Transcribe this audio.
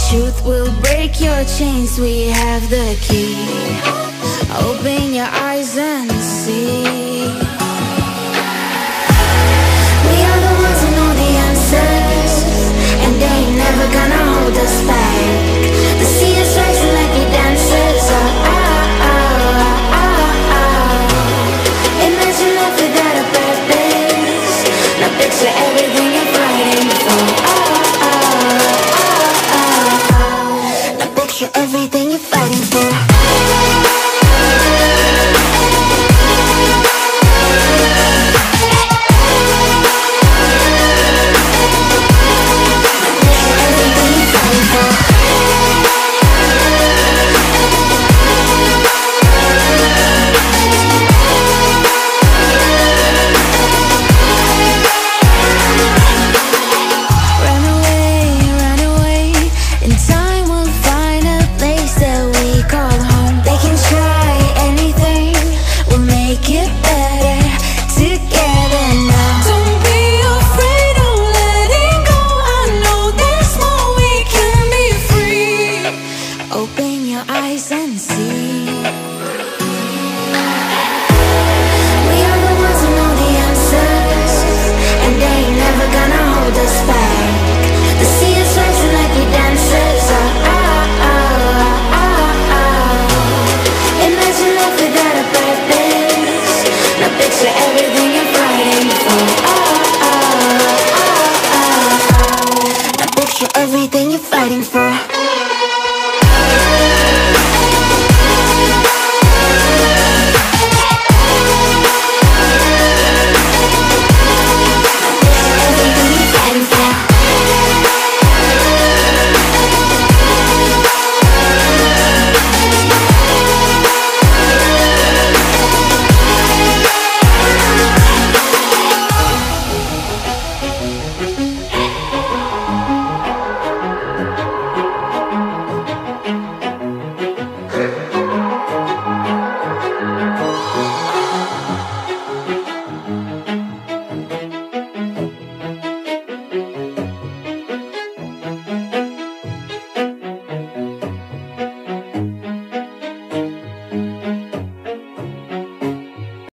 Truth will break your chains, we have the key. Open your eyes and see. We are the ones who know the answers, and they ain't never gonna hold us back. The sea is rising like we dancers. Imagine life without a purpose. Now picture everything you're fighting for. Now picture everything you're fighting for. Everything you're fighting for.